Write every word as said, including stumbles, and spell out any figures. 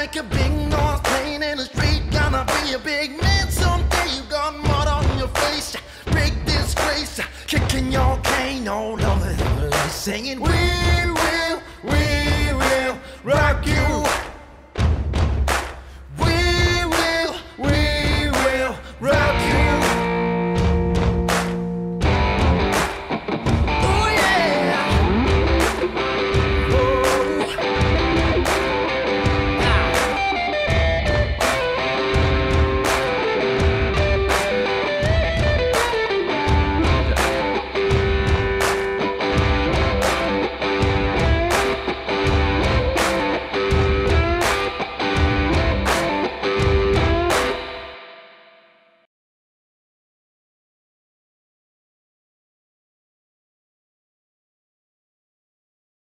make a big noise playing in the street. Gonna be a big man someday. You got mud on your face, big disgrace, kicking your cane all over the place, singing we